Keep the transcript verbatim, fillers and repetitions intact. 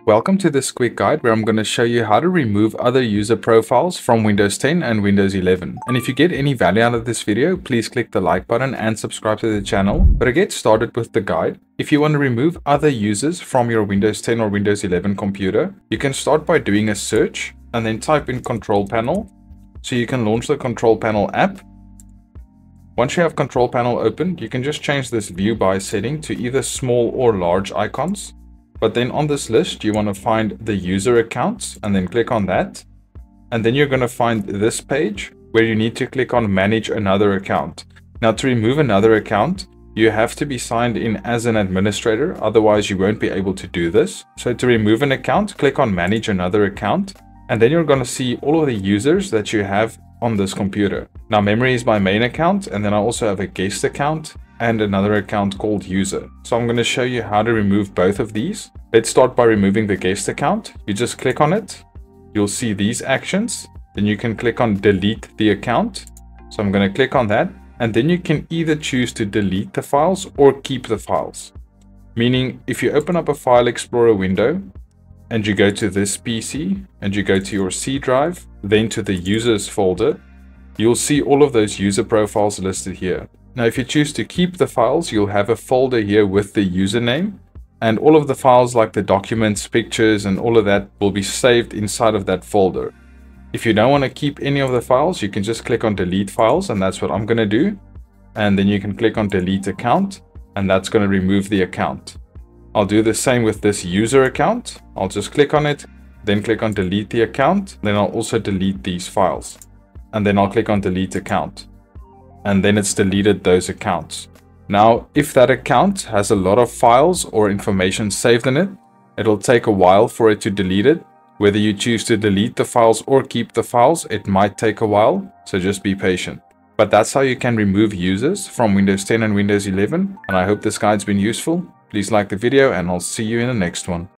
Welcome to this quick guide where I'm going to show you how to remove other user profiles from Windows ten and Windows eleven. And if you get any value out of this video, please click the like button and subscribe to the channel. But to get started with the guide, if you want to remove other users from your Windows ten or Windows eleven computer, you can start by doing a search and then type in Control Panel. So you can launch the Control Panel app. Once you have Control Panel open, you can just change this view by setting to either small or large icons. But then on this list, you want to find the user accounts and then click on that. And then you're going to find this page where you need to click on Manage Another Account. Now to remove another account, you have to be signed in as an administrator, otherwise you won't be able to do this. So to remove an account, click on Manage Another Account, and then you're going to see all of the users that you have on this computer. Now memory is my main account, and then I also have a guest account and another account called user. So I'm going to show you how to remove both of these. Let's start by removing the guest account. You just click on it. You'll see these actions. Then you can click on delete the account. So I'm going to click on that. And then you can either choose to delete the files or keep the files. Meaning if you open up a File Explorer window and you go to this P C and you go to your C drive, then to the users folder, you'll see all of those user profiles listed here. Now, if you choose to keep the files, you'll have a folder here with the username, and all of the files like the documents, pictures, and all of that will be saved inside of that folder. If you don't want to keep any of the files, you can just click on delete files, and that's what I'm going to do. And then you can click on delete account, and that's going to remove the account. I'll do the same with this user account. I'll just click on it, then click on delete the account. Then I'll also delete these files, and then I'll click on delete account. And then it's deleted those accounts. Now, if that account has a lot of files or information saved in it, it'll take a while for it to delete it. Whether you choose to delete the files or keep the files, it might take a while, so just be patient. But that's how you can remove users from Windows ten and Windows eleven, and I hope this guide's been useful. Please like the video and I'll see you in the next one.